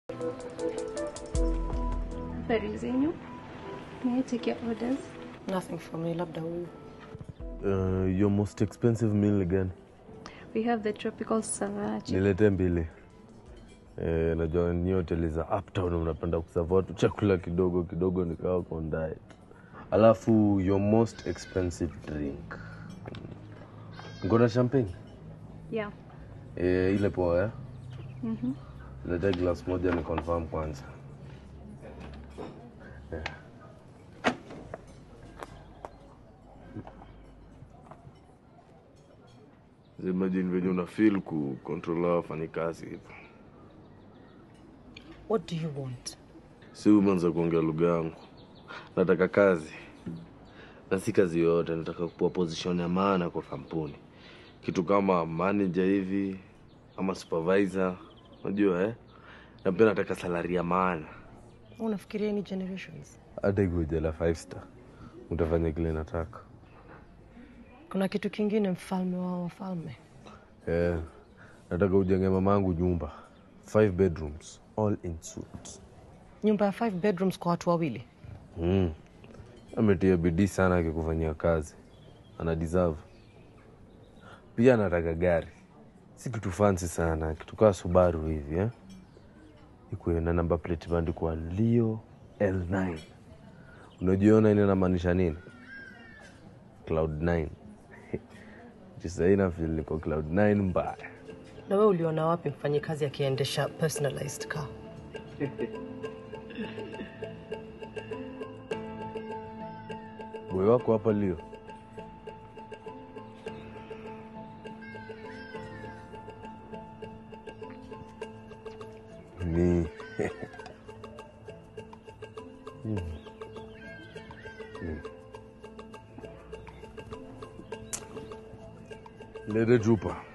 Very zenyu. May I take your orders? Nothing for me, labda huyu. Your most expensive meal again? We have the tropical salad. Nilete mbili. Najua ni hoteli za uptown unapenda kuserve watu chakula kidogo kidogo nikawa kwa diet. Alafu your most expensive drink. Ngona champagne? Yeah. Ile poa ya? Mhm. Leta glass moja ni confirm kwanza. Imagine when you feel ku control wafanyikazi hivi. What do you want? Si umeanza kuongea lugha yangu. Nataka kazi. Na si kazi yote, nataka kupewa position ya maana kwa kampuni. Kitu kama manager hivi ama supervisor, unajua Na pia nataka salary ya maana. Unafikiria ni generations? Hata ikuja la 5 star. Utafanya kile nataka. Kuna kitu kingine mfalme wa wafalme. Nataka ujenge mamangu nyumba. 5 bedrooms, all in suite. Nyumba ya 5 bedrooms kwa watu wawili? Ametia bidii sana akikufanyia kazi. Ana deserve. Pia nataka gari. Si kitu fancy sana, kitu kama Subaru hivi, Ikuwe na number plate imeandikwa Leo L9. Unajiona inamaanisha nini? Cloud 9. Sasa ina feel niko Cloud 9 mbaya. Na wewe uliona wapi mfanyikazi akiendesha personalized car? Boy wako hapa Leo. Ni Lede chupa.